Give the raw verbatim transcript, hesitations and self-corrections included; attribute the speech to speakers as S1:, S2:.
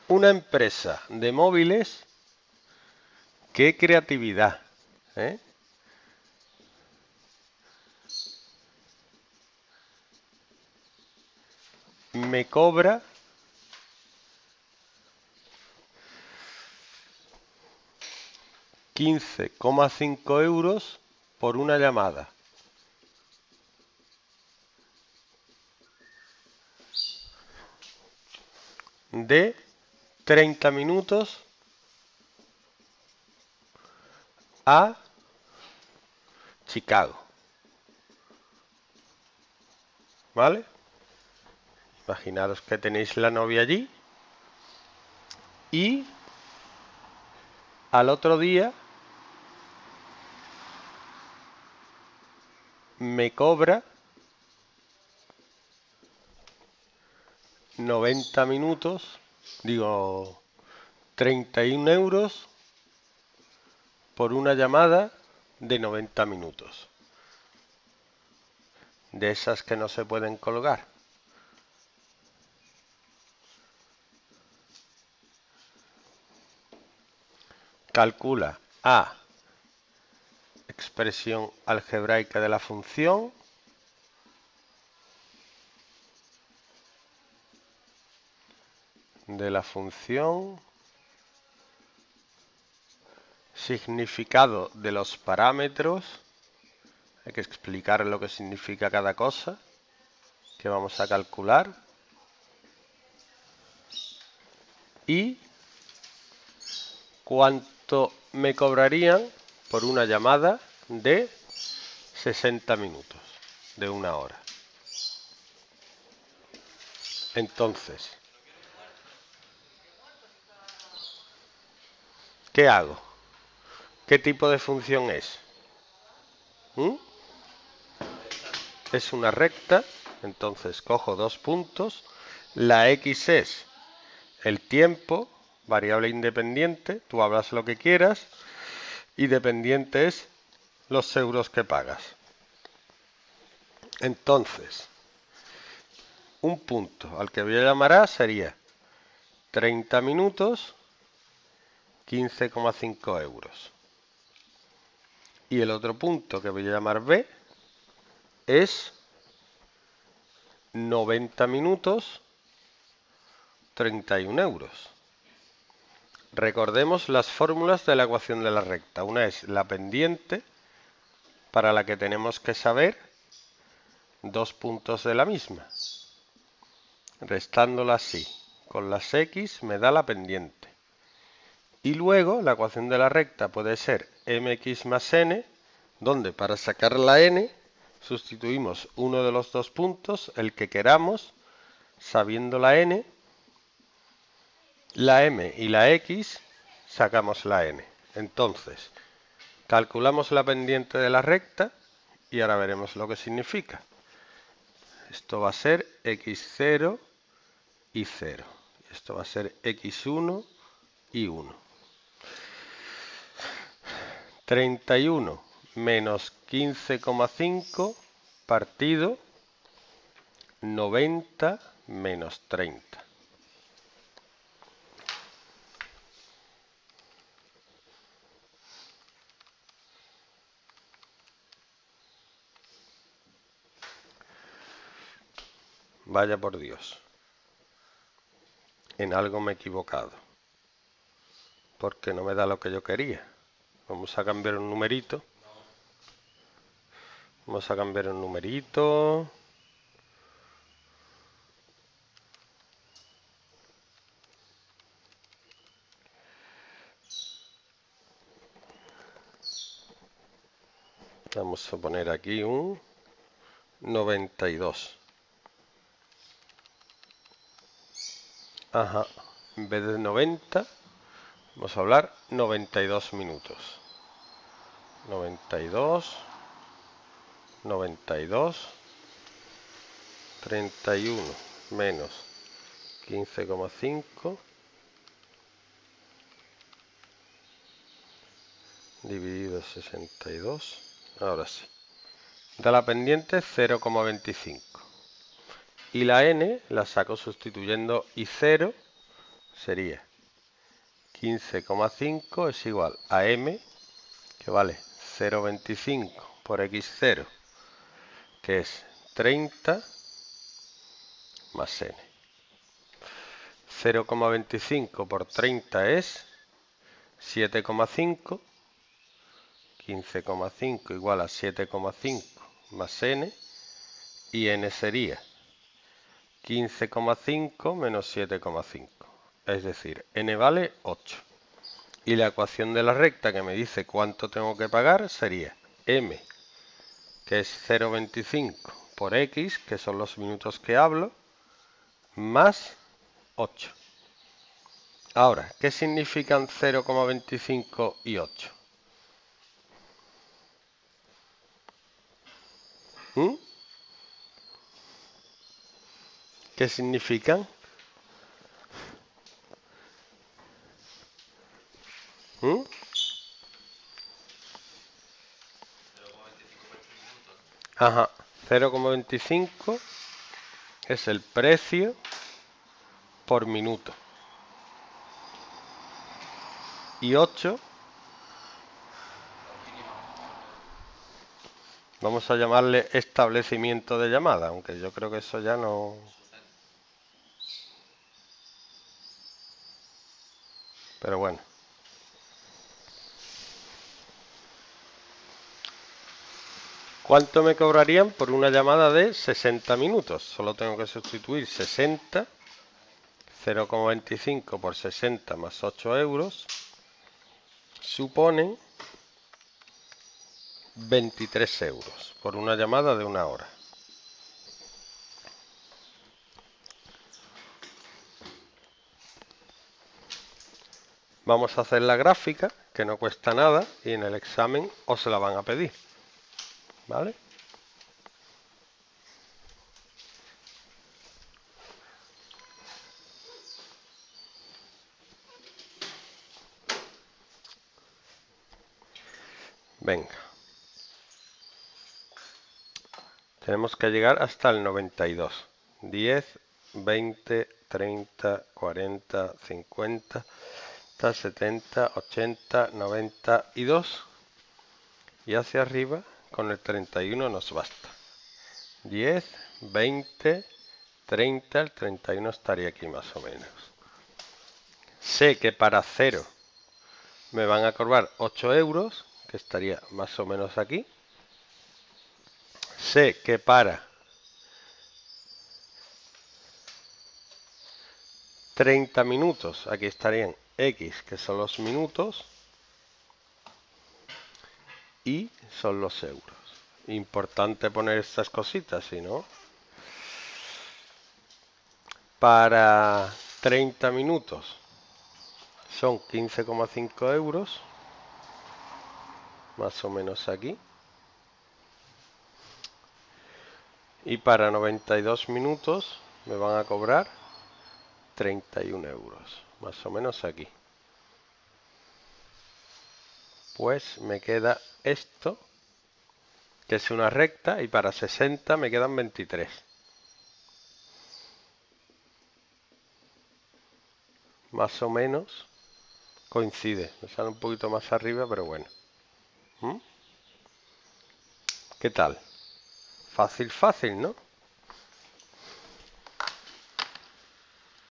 S1: una empresa de móviles. ¡Qué creatividad! ¿eh? Me cobra quince coma cinco euros por una llamada. De treinta minutos a Chicago. ¿Vale? Imaginaros que tenéis la novia allí y al otro día me cobra noventa minutos, digo treinta y un euros por una llamada de noventa minutos. De esas que no se pueden colgar. Calcula A, expresión algebraica de la función, de la función, significado de los parámetros, hay que explicar lo que significa cada cosa que vamos a calcular, y cuánto me cobrarían por una llamada de sesenta minutos, de una hora. Entonces, ¿qué hago? ¿Qué tipo de función es? ¿Mm? Es una recta, entonces cojo dos puntos. La X es el tiempo, variable independiente, tú hablas lo que quieras, y dependiente es los euros que pagas. Entonces, un punto al que voy a llamar A sería treinta minutos, quince coma cinco euros. Y el otro punto que voy a llamar B es noventa minutos, treinta y un euros. Recordemos las fórmulas de la ecuación de la recta. Una es la pendiente, para la que tenemos que saber dos puntos de la misma. Restándola así, con las X me da la pendiente. Y luego la ecuación de la recta puede ser mx más n, donde para sacar la n sustituimos uno de los dos puntos, el que queramos, sabiendo la n, la m y la x, sacamos la n. Entonces, calculamos la pendiente de la recta y ahora veremos lo que significa. Esto va a ser equis cero y cero. Esto va a ser equis uno y uno. treinta y uno menos quince coma cinco partido noventa menos treinta. Vaya por Dios. En algo me he equivocado. Porque no me da lo que yo quería. Vamos a cambiar un numerito. Vamos a cambiar un numerito. Vamos a poner aquí un noventa y dos. Ajá. En vez de noventa, vamos a hablar noventa y dos minutos. noventa y dos, noventa y dos, treinta y uno menos quince coma cinco dividido sesenta y dos. Ahora sí. Da la pendiente cero coma veinticinco. Y la n la saco sustituyendo i cero, sería quince coma cinco es igual a m, que vale cero coma veinticinco por equis cero, que es treinta, más n. cero coma veinticinco por treinta es siete coma cinco, quince coma cinco igual a siete coma cinco más n, y n sería quince coma cinco menos siete coma cinco, es decir, n vale ocho. Y la ecuación de la recta que me dice cuánto tengo que pagar sería m, que es cero coma veinticinco por x, que son los minutos que hablo, más ocho. Ahora, ¿qué significan cero coma veinticinco y ocho? ¿Mm? ¿Qué significan? ¿Mm? Ajá, cero coma veinticinco es el precio por minuto. Y ocho, vamos a llamarle establecimiento de llamada, aunque yo creo que eso ya no... Pero bueno. ¿Cuánto me cobrarían por una llamada de sesenta minutos? Solo tengo que sustituir sesenta, cero coma veinticinco por sesenta más ocho euros, suponen veintitrés euros por una llamada de una hora. Vamos a hacer la gráfica, que no cuesta nada, y en el examen os la van a pedir. ¿Vale? Venga. Tenemos que llegar hasta el noventa y dos. diez, veinte, treinta, cuarenta, cincuenta, setenta, ochenta, noventa y dos. Y hacia arriba, con el treinta y uno nos basta. diez, veinte, treinta, el treinta y uno estaría aquí más o menos. Sé que para cero me van a cobrar ocho euros, que estaría más o menos aquí. Sé que para treinta minutos, aquí estarían X, que son los minutos, y son los euros. Importante poner estas cositas, si no. Para treinta minutos son quince coma cinco euros, más o menos aquí. Y para noventa y dos minutos me van a cobrar treinta y un euros, más o menos aquí. Pues me queda esto, que es una recta, y para sesenta me quedan veintitrés. Más o menos coincide, me sale un poquito más arriba, pero bueno. ¿Mm? ¿Qué tal? Fácil, fácil, ¿no?